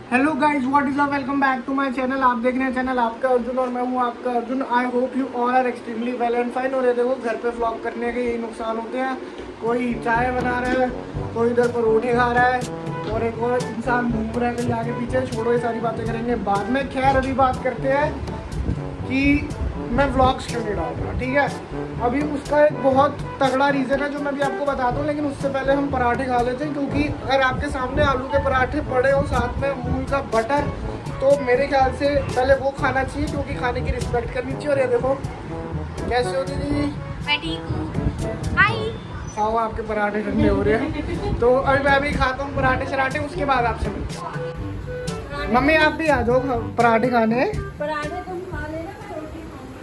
Hello guys, what is up, welcome back to my channel. आप देख रहे हैं चैनल आपका अर्जुन और मैं हूं आपका Arjun. I hope you all are extremely well and fine. और ये देखो, घर पे व्लॉग करने के यही नुकसान होते हैं। कोई चाय बना रहा है, कोई इधर पर रोटी खा रहा है और एक और इंसान घूम रहा है कहीं आगे पीछे। छोड़ो, ये सारी बातें करेंगे बाद में। खैर, अभी बात करते हैं कि मैं व्लॉग्स क्यों नहीं डाल रहा। ठीक है, अभी उसका एक बहुत तगड़ा रीज़न है जो मैं भी आपको बताता हूँ, लेकिन उससे पहले हम पराठे खा लेते हैं। क्योंकि अगर आपके सामने आलू के पराठे पड़े हो साथ में मूंग का बटर, तो मेरे ख्याल से पहले वो खाना चाहिए, क्योंकि खाने की रिस्पेक्ट करनी चाहिए। और ये देखो कैसे हो दीदी, मैं ठीक हूँ। हाय, खाओ, आपके पराठे ठंडे हो रहे हैं। तो अभी मैं भी खाता हूँ पराठे शराठे, उसके बाद आपसे मिलते हैं। मम्मी आप भी आ जाओ पराठे खाने। पराठे तुम खा लेना, मैं रोटी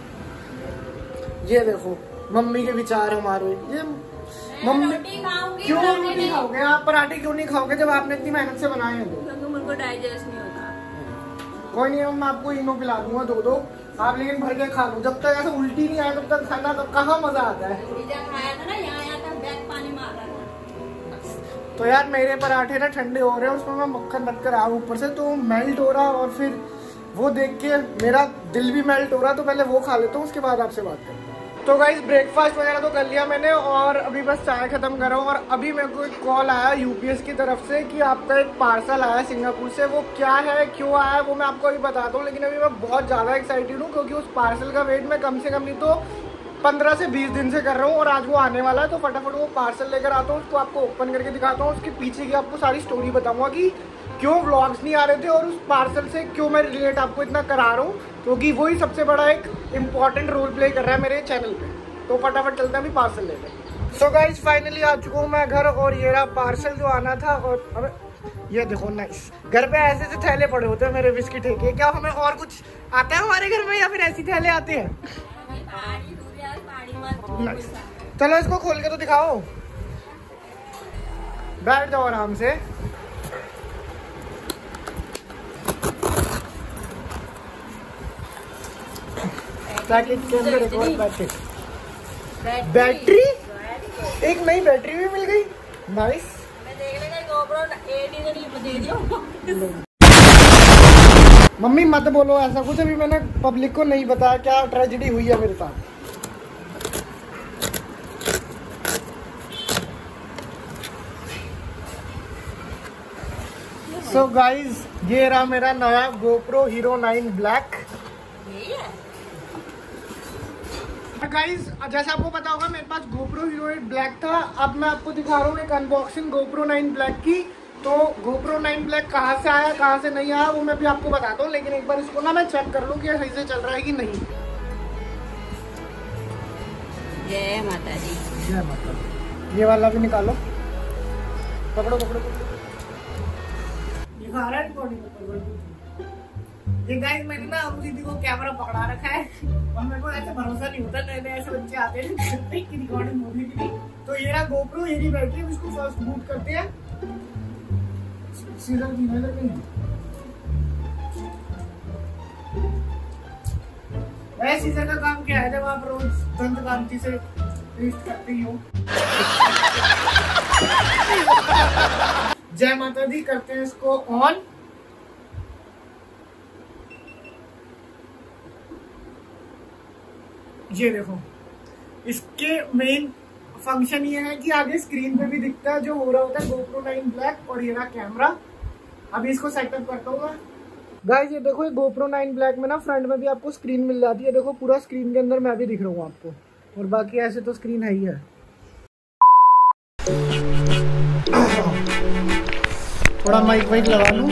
खाऊंगी। ये देखो मम्मी के विचार हमारे। ये मम्मी रोटी खाऊंगी। क्यों नहीं खाओगे आप पराठे? क्यों नहीं खाओगे जब आपने इतनी मेहनत से बनाए हैं? क्योंकि मुझको डाइजेस्ट नहीं होता। कोई नहीं, मैं आपको इनो पिला दूंगा दो आप, लेकिन भर के खा लो। जब तक ऐसा उल्टी नहीं आए तब तक खाना, तब कहाँ मजा आता है। पिज्जा खाया था ना, यहाँ आया था बैग पानी मार रहा था। तो यार मेरे पराठे ना ठंडे हो रहे हैं, उसमें मैं मक्खन रख कर आया ऊपर से, तो मेल्ट हो रहा। और फिर वो देख के मेरा दिल भी मेल्ट हो रहा। तो पहले वो खा लेता हूँ, उसके बाद आपसे बात करता हूँ। तो गाइस, ब्रेकफास्ट वगैरह तो कर लिया मैंने और अभी बस चाय खत्म कर रहा हूँ। और अभी मेरे को एक कॉल आया यूपीएस की तरफ से कि आपका एक पार्सल आया सिंगापुर से। वो क्या है, क्यों आया, वो मैं आपको अभी बताता हूँ। लेकिन अभी मैं बहुत ज़्यादा एक्साइटेड हूँ, क्योंकि उस पार्सल का वेट मैं कम से कम नहीं तो 15 से 20 दिन से कर रहा हूँ। और आज वो आने वाला है, तो फटाफट वो पार्सल लेकर आता हूँ, उसको आपको ओपन करके दिखाता हूँ। उसके पीछे की आपको सारी स्टोरी बताऊँगा कि क्यों व्लॉग्स नहीं आ रहे थे और उस पार्सल से क्यों मैं रिलेट आपको इतना करा रहा हूँ, क्योंकि वही सबसे बड़ा एक इम्पॉर्टेंट रोल प्ले कर रहा है मेरे चैनल पे। तो फटाफट चलते हैं अभी पार्सल लेकर। सो गाइस, फाइनली आ चुका हूँ मैं घर और ये रहा पार्सल जो आना था। और अब ये देखो, नाइस। घर पे ऐसे से थैले पड़े होते हैं मेरे बिस्किट के। क्या हमें और कुछ आता है हमारे घर में, या फिर ऐसी थैले आते हैं? नाइस, चलो इसको खोल के तो दिखाओ। बैठ जाओ आराम से। पैकेट के अंदर एक और पैकेट, बैटरी, एक नई बैटरी भी मिल गई। नाइस। मम्मी मत बोलो ऐसा कुछ, अभी मैंने पब्लिक को नहीं बताया क्या ट्रेजेडी हुई है मेरे साथ। सो गाइज, ये रहा मेरा नया GoPro Hero 9 Black। गाइज, जैसा आपको पता होगा मेरे पास GoPro Hero 8 Black था। अब मैं आपको दिखा रहा हूँ एक अनबॉक्सिंग GoPro 9 Black की। तो GoPro 9 Black कहाँ से आया, कहाँ से नहीं आया, वो मैं भी आपको बताता हूँ। लेकिन एक बार इसको ना मैं चेक कर लूँ कि सही से चल रहा है कि नहीं। जय माता दी। जय माता दी। ये वाला भी निकालो, पकड़ो पकड़ो पकड़ो। दिखा रहा है रिकॉर्डिंग। ये गाइस, मैंने ना अनु दीदी को कैमरा पकड़ा रखा है और मेरे को ऐसे भरोसा नहीं होता, नए नए ऐसे बच्चे आते हैं कि रिकॉर्डिंग होने के लिए। तो ये रहा GoPro, ये बैटरी। इसको फर्स्ट बूट करते हैं। सीजर की नजर नहीं, वैसे सीजर का काम क्या है जब आप रोज दंत कांति से टेस्ट करते ही हो। जय माता दी। करते हैं इसको ऑन। ये देखो, इसके मेन फंक्शन ये है कि आगे स्क्रीन पे भी दिखता है जो हो रहा होता है GoPro 9 Black। और ये रहा कैमरा। अभी इसको सेटअप करता हूँ मैं। गाइस, ये देखो, ये GoPro 9 Black में ना फ्रंट में भी आपको स्क्रीन मिल जाती है। देखो, पूरा स्क्रीन के अंदर मैं भी दिख रहा हूँ आपको। और बाकी ऐसे तो स्क्रीन है ही है। थोड़ा माइक वाइक लगा लूँ।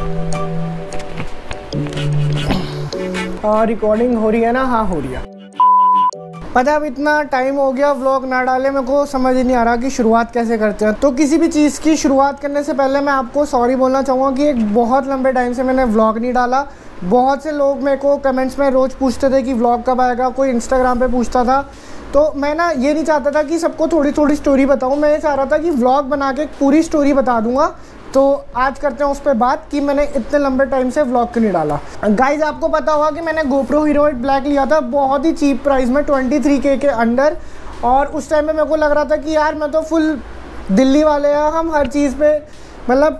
हाँ, रिकॉर्डिंग हो रही है ना? हाँ, हो रही है। पता, अब इतना टाइम हो गया व्लॉग ना डाले, मेरे को समझ ही नहीं आ रहा कि शुरुआत कैसे करते हैं। तो किसी भी चीज़ की शुरुआत करने से पहले मैं आपको सॉरी बोलना चाहूँगा कि एक बहुत लंबे टाइम से मैंने व्लॉग नहीं डाला। बहुत से लोग मेरे को कमेंट्स में रोज़ पूछते थे कि व्लॉग कब आएगा, कोई इंस्टाग्राम पे पूछता था। तो मैं ना ये नहीं चाहता था कि सबको थोड़ी थोड़ी स्टोरी बताऊँ, मैं ये चाह रहा था कि व्लॉग बना के पूरी स्टोरी बता दूँगा। तो आज करते हैं उस पर बात कि मैंने इतने लंबे टाइम से व्लॉग क्यों नहीं डाला। गाइज, आपको पता होगा कि मैंने GoPro Hero 8 Black लिया था बहुत ही चीप प्राइस में, 23K के अंडर। और उस टाइम में मेरे को लग रहा था कि यार मैं तो फुल दिल्ली वाले हैं, हम हर चीज़ पे मतलब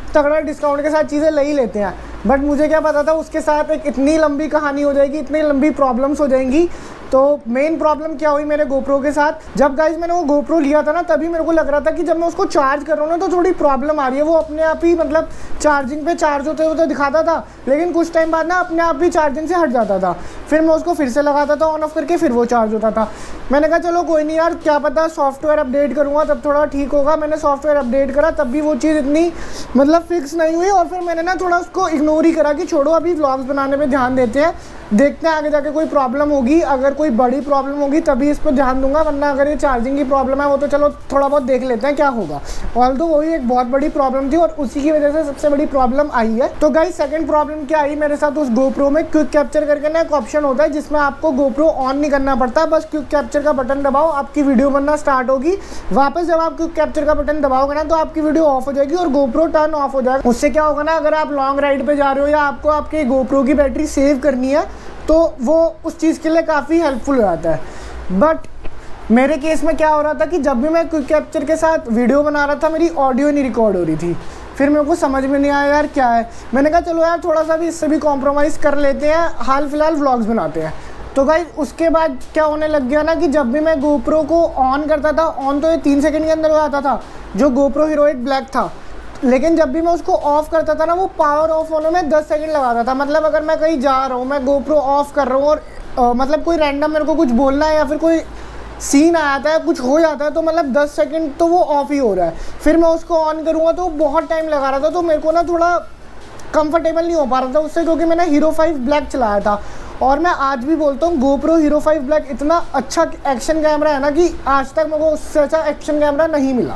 तगड़ा डिस्काउंट के साथ चीज़ें ले ही लेते हैं। बट मुझे क्या पता था उसके साथ एक इतनी लंबी कहानी हो जाएगी, इतनी लंबी प्रॉब्लम्स हो जाएंगी। तो मेन प्रॉब्लम क्या हुई मेरे गोप्रो के साथ, जब गाइज मैंने वो गोप्रो लिया था ना, तभी मेरे को लग रहा था कि जब मैं उसको चार्ज कर रहा हूँ ना तो थोड़ी प्रॉब्लम आ रही है। वो अपने आप ही मतलब चार्जिंग पे चार्ज होते हुए तो दिखाता था, लेकिन कुछ टाइम बाद ना अपने आप ही चार्जिंग से हट जाता था। फिर मैं उसको फिर से लगाता था ऑन ऑफ करके, फिर वो चार्ज होता था। मैंने कहा चलो कोई नहीं यार, क्या पता सॉफ्टवेयर अपडेट करूँगा तब थोड़ा ठीक होगा। मैंने सॉफ्टवेयर अपडेट करा, तब भी वो चीज़ इतनी मतलब फिक्स नहीं हुई। और फिर मैंने ना थोड़ा उसको इग्नोर ही करा कि छोड़ो अभी व्लॉग्स बनाने पे ध्यान देते हैं, देखते हैं आगे जाके कोई प्रॉब्लम होगी, अगर कोई बड़ी प्रॉब्लम होगी तभी इस पर ध्यान दूंगा, वरना अगर ये चार्जिंग की प्रॉब्लम है वो तो चलो थोड़ा बहुत देख लेते हैं क्या होगा। ऑल्दो वही एक बहुत बड़ी प्रॉब्लम थी और उसी की वजह से सबसे बड़ी प्रॉब्लम आई है। तो गाइस सेकंड प्रॉब्लम क्या आई मेरे साथ उस गोप्रो में, क्विक कैप्चर करके ना एक ऑप्शन होता है जिसमें आपको गोप्रो ऑन नहीं करना पड़ता, बस क्विक कैप्चर का बटन दबाओ, आपकी वीडियो बनना स्टार्ट होगी। वापस जब आप क्विक कैप्चर का बटन दबाओगे ना तो आपकी वीडियो ऑफ हो जाएगी और गोप्रो टर्न ऑफ हो जाएगा। उससे क्या होगा ना, अगर आप लॉन्ग राइड पे जा रहे हो या आपको आपके गोप्रो की बैटरी सेव करनी है तो वो उस चीज़ के लिए काफ़ी हेल्पफुल हो जाता है। बट मेरे केस में क्या हो रहा था कि जब भी मैं क्विक कैप्चर के साथ वीडियो बना रहा था मेरी ऑडियो नहीं रिकॉर्ड हो रही थी। फिर मेरे को समझ में नहीं आया यार क्या है। मैंने कहा चलो यार थोड़ा सा भी इससे भी कॉम्प्रोमाइज़ कर लेते हैं, हाल फिलहाल व्लॉग्स बनाते हैं। तो गाइस उसके बाद क्या होने लग गया ना कि जब भी मैं गोप्रो को ऑन करता था, ऑन तो ये 3 सेकंड के अंदर हो जाता था जो गोप्रो हीरो 8 ब्लैक था, लेकिन जब भी मैं उसको ऑफ करता था ना वो पावर ऑफ होने में 10 सेकंड लगाता था। मतलब अगर मैं कहीं जा रहा हूँ, मैं गोप्रो ऑफ कर रहा हूँ और मतलब कोई रैंडम मेरे को कुछ बोलना है या फिर कोई सीन आ जाता है, कुछ हो जाता है, तो मतलब 10 सेकंड तो वो ऑफ ही हो रहा है। फिर मैं उसको ऑन करूँगा तो बहुत टाइम लगा रहा था, तो मेरे को ना थोड़ा कंफर्टेबल नहीं हो पा रहा था उससे, क्योंकि मैंने हीरो 5 ब्लैक चलाया था। और मैं आज भी बोलता हूँ गोप्रो हीरो 5 ब्लैक इतना अच्छा एक्शन कैमरा है ना कि आज तक मेरे को उससे अच्छा एक्शन कैमरा नहीं मिला।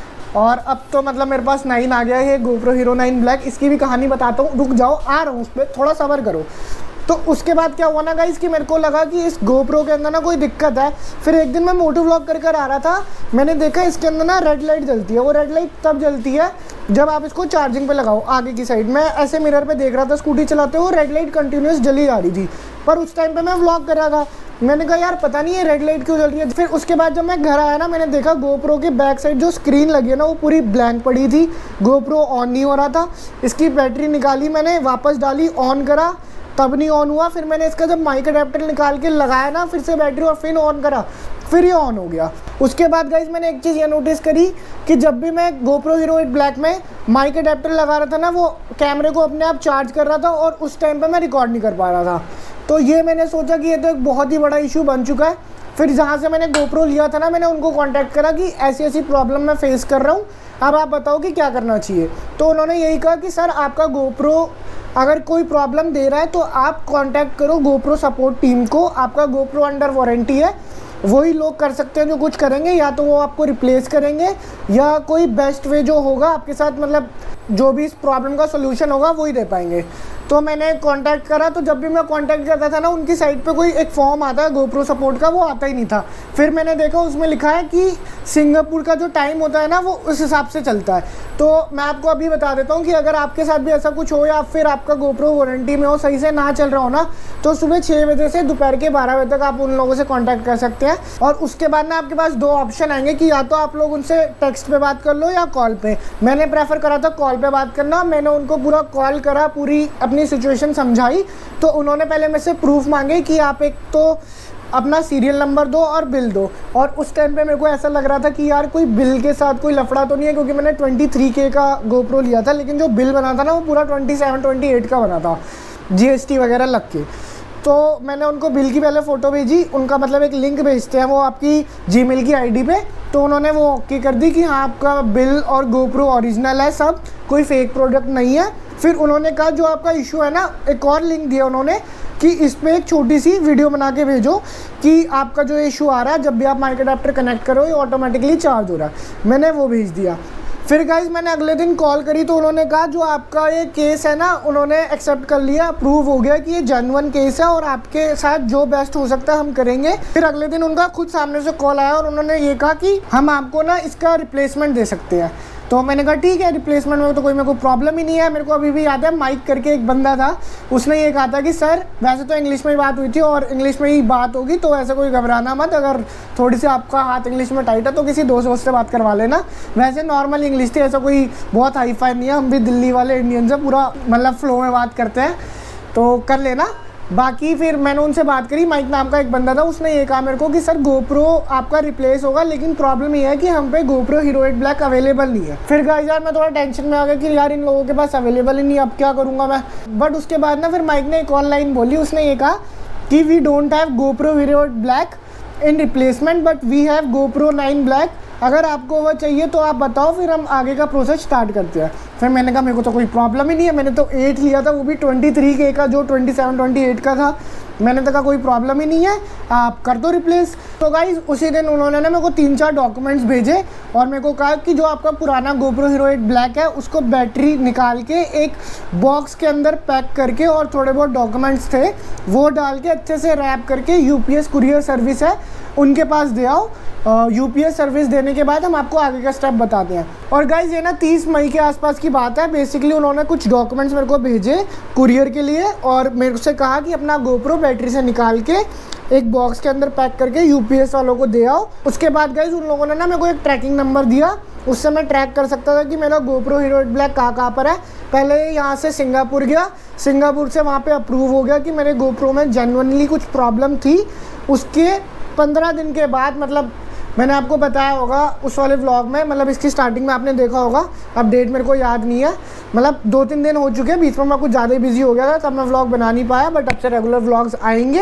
और अब तो मतलब मेरे पास 9 आ गया है, गोप्रो हीरो 9 ब्लैक। इसकी भी कहानी बताता हूँ, रुक जाओ आ रहा हूँ उस पर, थोड़ा सब्र करो। तो उसके बाद क्या हुआ ना गाइस कि मेरे को लगा कि इस गोप्रो के अंदर ना कोई दिक्कत है। फिर एक दिन मैं मोटो व्लॉग कर आ रहा था, मैंने देखा इसके अंदर ना रेड लाइट जलती है। वो रेड लाइट तब जलती है जब आप इसको चार्जिंग पे लगाओ आगे की साइड। मैं ऐसे मिरर पे देख रहा था स्कूटी चलाते हुए, रेड लाइट कंटिन्यूस जली जा रही थी, पर उस टाइम पे मैं व्लॉग कर रहा था। मैंने कहा यार पता नहीं ये रेड लाइट क्यों जल रही है। फिर उसके बाद जब मैं घर आया ना, मैंने देखा गोप्रो के बैक साइड जो स्क्रीन लगी है ना वो पूरी ब्लैंक पड़ी थी, गोप्रो ऑन नहीं हो रहा था। इसकी बैटरी निकाली मैंने, वापस डाली, ऑन करा, तब नहीं ऑन हुआ। फिर मैंने इसका जब माइक अडेप्टर निकाल के लगाया ना फिर से बैटरी और फिर ऑन करा, फिर ये ऑन हो गया। उसके बाद गाइज मैंने एक चीज़ ये नोटिस करी कि जब भी मैं गोप्रो हीरो 8 ब्लैक में माइक अडेप्टर लगा रहा था ना वो कैमरे को अपने आप चार्ज कर रहा था और उस टाइम पे मैं रिकॉर्ड नहीं कर पा रहा था। तो ये मैंने सोचा कि ये तो एक बहुत ही बड़ा इशू बन चुका है। फिर जहाँ से मैंने गोप्रो लिया था ना, मैंने उनको कांटेक्ट करा कि ऐसी ऐसी प्रॉब्लम मैं फेस कर रहा हूँ, अब आप बताओ कि क्या करना चाहिए। तो उन्होंने यही कहा कि सर आपका गोप्रो अगर कोई प्रॉब्लम दे रहा है तो आप कांटेक्ट करो गोप्रो सपोर्ट टीम को, आपका गोप्रो अंडर वारंटी है, वही लोग कर सकते हैं जो कुछ करेंगे, या तो वो आपको रिप्लेस करेंगे या कोई बेस्ट वे जो होगा आपके साथ, मतलब जो भी इस प्रॉब्लम का सोल्यूशन होगा वही दे पाएंगे। तो मैंने कांटेक्ट करा, तो जब भी मैं कांटेक्ट करता था ना उनकी साइट पे कोई एक फॉर्म आता है गोप्रो सपोर्ट का, वो आता ही नहीं था। फिर मैंने देखा उसमें लिखा है कि सिंगापुर का जो टाइम होता है ना वो उस हिसाब से चलता है। तो मैं आपको अभी बता देता हूँ कि अगर आपके साथ भी ऐसा कुछ हो या फिर आपका गोप्रो वारंटी में हो, सही से ना चल रहा हो ना, तो सुबह 6 बजे से दोपहर के 12 बजे तक आप उन लोगों से कॉन्टैक्ट कर सकते हैं। और उसके बाद ना आपके पास 2 ऑप्शन आएंगे कि या तो आप लोग उनसे टेक्स्ट पे बात कर लो या कॉल पे। मैंने प्रेफर करा था कॉल पे बात करना। मैंने उनको पूरा कॉल करा, पूरी अपनी सिचुएशन समझाई, तो उन्होंने पहले मेरे से प्रूफ मांगे कि आप एक तो अपना सीरियल नंबर दो और बिल दो। और उस टाइम पे मेरे को ऐसा लग रहा था कि यार कोई बिल के साथ कोई लफड़ा तो नहीं है, क्योंकि मैंने 23K का गोप्रो लिया था, लेकिन जो बिल बना था ना वो पूरा 27-28 का बना था, GST वगैरह लग के। तो मैंने उनको बिल की पहले फ़ोटो भेजी, उनका मतलब एक लिंक भेजते हैं वो आपकी जीमेल की आईडी पे, तो उन्होंने वो ओके कर दी कि हाँ आपका बिल और गोप्रो ओरिजिनल है, सब कोई फेक प्रोडक्ट नहीं है। फिर उन्होंने कहा जो आपका इशू है ना, एक और लिंक दिया उन्होंने कि इस पर एक छोटी सी वीडियो बना के भेजो कि आपका जो इशू आ रहा है जब भी आप माइक अडेप्टर कनेक्ट करो ये ऑटोमेटिकली चार्ज हो रहा है। मैंने वो भेज दिया। फिर गाइज मैंने अगले दिन कॉल करी तो उन्होंने कहा जो आपका ये केस है ना, उन्होंने एक्सेप्ट कर लिया, अप्रूव हो गया कि ये जेन्युइन केस है और आपके साथ जो बेस्ट हो सकता है हम करेंगे। फिर अगले दिन उनका खुद सामने से कॉल आया और उन्होंने ये कहा कि हम आपको ना इसका रिप्लेसमेंट दे सकते हैं। तो मैंने कहा ठीक है, रिप्लेसमेंट में तो कोई मेरे को प्रॉब्लम ही नहीं है। मेरे को अभी भी याद है माइक करके एक बंदा था, उसने ये कहा था कि सर वैसे तो इंग्लिश में ही बात हुई थी और इंग्लिश में ही बात होगी, तो ऐसे कोई घबराना मत, अगर थोड़ी सी आपका हाथ इंग्लिश में टाइट है तो किसी दोस्त से बात करवा लेना। वैसे नॉर्मल इंग्लिश थी, ऐसा कोई बहुत हाई फाई नहीं है, हम भी दिल्ली वाले इंडियन से पूरा मतलब फ्लो में बात करते हैं, तो कर लेना। बाकी फिर मैंने उनसे बात करी, माइक नाम का एक बंदा था, उसने ये कहा मेरे को कि सर गोप्रो आपका रिप्लेस होगा, लेकिन प्रॉब्लम ये है कि हम पे गोप्रो हीरो 8 ब्लैक अवेलेबल नहीं है। फिर गाइस यार मैं थोड़ा टेंशन में आ गया कि यार इन लोगों के पास अवेलेबल ही नहीं, अब क्या करूँगा मैं। बट उसके बाद ना फिर माइक ने एक ऑनलाइन बोली, उसने ये कहा कि we don't have GoPro hero 8 black in replacement but we have GoPro 9 black, अगर आपको वो चाहिए तो आप बताओ, फिर हम आगे का प्रोसेस स्टार्ट करते हैं। फिर मैंने कहा मेरे को तो कोई प्रॉब्लम ही नहीं है, मैंने तो 8 लिया था, वो भी 23K का, जो 27-28 का था। मैंने तो कहा कोई प्रॉब्लम ही नहीं है, आप कर दो रिप्लेस। तो गाइज उसी दिन उन्होंने ना मेरे को 3-4 डॉक्यूमेंट्स भेजे और मेरे को कहा कि जो आपका पुराना गोप्रो हीरो 8 ब्लैक है उसको बैटरी निकाल के एक बॉक्स के अंदर पैक करके और थोड़े बहुत डॉक्यूमेंट्स थे वो डाल के अच्छे से रैप करके यूपीएस कुरियर सर्विस है उनके पास दे आओ। यूपीएस सर्विस देने के बाद हम आपको आगे का स्टेप बताते हैं। और गाइज ये ना 30 मई के आसपास की बात है। बेसिकली उन्होंने कुछ डॉक्यूमेंट्स मेरे को भेजे कुरियर के लिए और मेरे से कहा कि अपना गोप्रो बैटरी से निकाल के एक बॉक्स के अंदर पैक करके यूपीएस वालों को दे आओ। उसके बाद गाइज उन लोगों ने ना मेरे को एक ट्रैकिंग नंबर दिया, उससे मैं ट्रैक कर सकता था कि मेरा गोप्रो हीरो 8 ब्लैक कहाँ पर है। पहले यहाँ से सिंगापुर गया, सिंगापुर से वहाँ पे अप्रूव हो गया कि मेरे गोप्रो में जेन्युइनली कुछ प्रॉब्लम थी। उसके 15 दिन के बाद, मतलब मैंने आपको बताया होगा उस वाले व्लॉग में, मतलब इसकी स्टार्टिंग में आपने देखा होगा, अब डेट मेरे को याद नहीं है, मतलब 2-3 दिन हो चुके हैं, बीच में मैं कुछ ज़्यादा ही बिजी हो गया था तब मैं व्लॉग बना नहीं पाया, बट अब से रेगुलर व्लॉग्स आएंगे।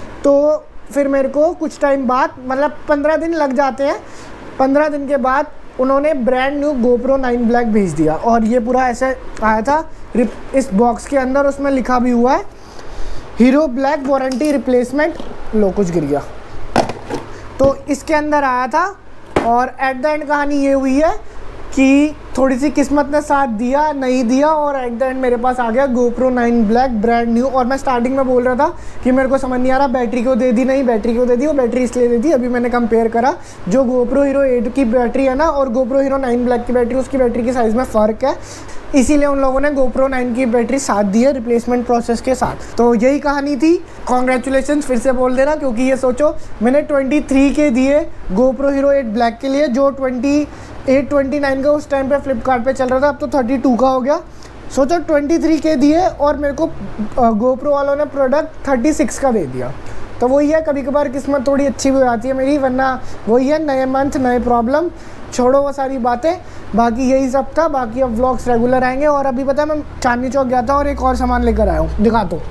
तो फिर मेरे को कुछ टाइम बाद, मतलब 15 दिन लग जाते हैं, 15 दिन के बाद उन्होंने ब्रांड न्यू गोप्रो 9 ब्लैक भेज दिया। और ये पूरा ऐसे आया था इस बॉक्स के अंदर, उसमें लिखा भी हुआ है हीरो ब्लैक वारंटी रिप्लेसमेंट। लो कुछ गिर गया, तो इसके अंदर आया था। और एट द एंड कहानी ये हुई है कि थोड़ी सी किस्मत ने साथ दिया नहीं दिया और एट द एंड मेरे पास आ गया गोप्रो 9 ब्लैक ब्रांड न्यू। और मैं स्टार्टिंग में बोल रहा था कि मेरे को समझ नहीं आ रहा बैटरी क्यों दे दी, नहीं बैटरी क्यों दे दी, वो बैटरी इसलिए दे दी, अभी मैंने कंपेयर करा, जो गोप्रो हीरो 8 की बैटरी है ना और गोप्रो हीरो 9 ब्लैक की बैटरी, उसकी बैटरी की साइज़ में फ़र्क है, इसीलिए उन लोगों ने गोप्रो 9 की बैटरी साथ दी है रिप्लेसमेंट प्रोसेस के साथ। तो यही कहानी थी। कॉन्ग्रेचुलेशन फिर से बोल देना, क्योंकि ये सोचो मैंने 23K दिए गोप्रो हीरो 8 ब्लैक के लिए, जो 28-29 का उस टाइम पे फ्लिपकार्ट पे चल रहा था, अब तो 32 का हो गया। सोचो 23K दिए और मेरे को गोप्रो वालों ने प्रोडक्ट 36 का दे दिया। तो वही है, कभी कभार किस्मत थोड़ी अच्छी भी हो जाती है मेरी, वरना वही है नए मंथ नए प्रॉब्लम। छोड़ो वो सारी बातें, बाकी यही सब था। बाकी अब व्लॉग्स रेगुलर आएंगे। और अभी पता है मैं चांदनी चौक गया था और एक और सामान लेकर आया हूँ, दिखा दो।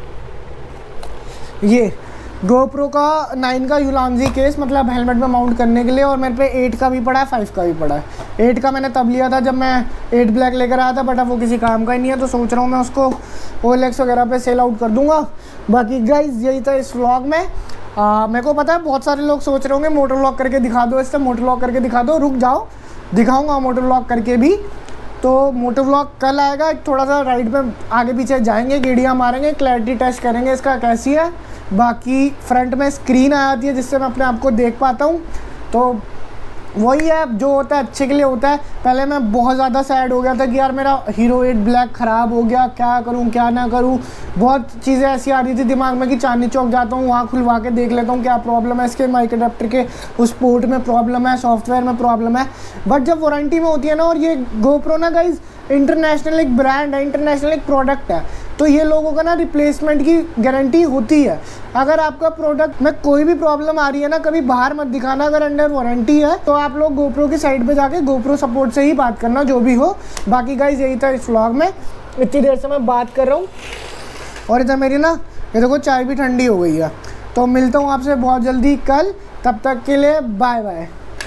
ये गोप्रो का 9 का यूलांजी केस, मतलब हेलमेट में माउंट करने के लिए, और मेरे पे 8 का भी पड़ा है, 5 का भी पड़ा है। 8 का मैंने तब लिया था जब मैं 8 ब्लैक लेकर आया था, बट अब वो किसी काम का ही नहीं है, तो सोच रहा हूँ मैं उसको OLX वगैरह पे सेल आउट कर दूँगा। बाकी गाइज यही था इस व्लॉग में। मेरे को पता है बहुत सारे लोग सोच रहे होंगे मोटर व्लॉग करके दिखा दो, इससे मोटर व्लॉग करके दिखा दो। रुक जाओ, दिखाऊंगा मोटर व्लॉग करके भी। तो मोटर व्लॉग कल आएगा, एक थोड़ा सा राइड पे आगे पीछे जाएंगे, गेड़ियाँ मारेंगे, क्लैरिटी टेस्ट करेंगे इसका कैसी है। बाकी फ्रंट में स्क्रीन आ जाती है जिससे मैं अपने आप को देख पाता हूँ। तो वही है, जो होता है अच्छे के लिए होता है। पहले मैं बहुत ज़्यादा सैड हो गया था कि यार मेरा हीरो 8 ब्लैक ख़राब हो गया, क्या करूं क्या ना करूं। बहुत चीज़ें ऐसी आ रही थी दिमाग में कि चांदनी चौक जाता हूं, वहाँ खुलवा के देख लेता हूं क्या प्रॉब्लम है, इसके माइक अडेप्टर के उस पोर्ट में प्रॉब्लम है, सॉफ्टवेयर में प्रॉब्लम है। बट जब वारंटी में होती है ना, और ये गोप्रो ना गाइज इंटरनेशनल एक ब्रांड है, इंटरनेशनल एक प्रोडक्ट है, तो ये लोगों का ना रिप्लेसमेंट की गारंटी होती है। अगर आपका प्रोडक्ट में कोई भी प्रॉब्लम आ रही है ना, कभी बाहर मत दिखाना, अगर अंडर वारंटी है तो आप लोग गोप्रो की साइट पे जाके गोप्रो सपोर्ट से ही बात करना, जो भी हो। बाकी गाइज यही था इस व्लॉग में। इतनी देर से मैं बात कर रहा हूँ और इधर मेरी ना ये देखो चाय भी ठंडी हो गई है। तो मिलता हूँ आपसे बहुत जल्दी कल, तब तक के लिए बाय बाय।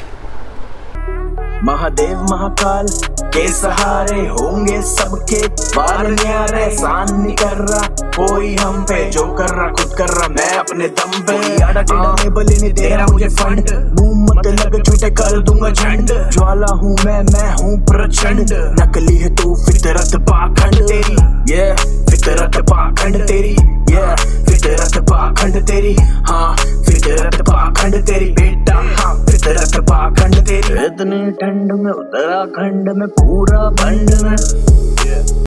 महादेव महाकाल के सहारे होंगे सबके बार न्यारे, एहसान नहीं कर रहा कोई हम पे, जो कर रहा खुद कर रहा मैं अपने दम पे। आड़ा टेढ़ा लेबल नहीं दे रहा मुझे फंड, मुंह मत लग झूठे कर दूंगा झंड। ज्वाला हूँ मैं हूँ प्रचंड, नकली है तू फितरत पाखंड तेरी, ये फितरत पाखंड तेरी, ये फितरत पाखंड तेरी, हाँ फितरत पाखंड तेरी बेटा, हाँ फितरत पाखंड तेरी। इतनी ठंड में उत्तराखंड में पूरा बंद में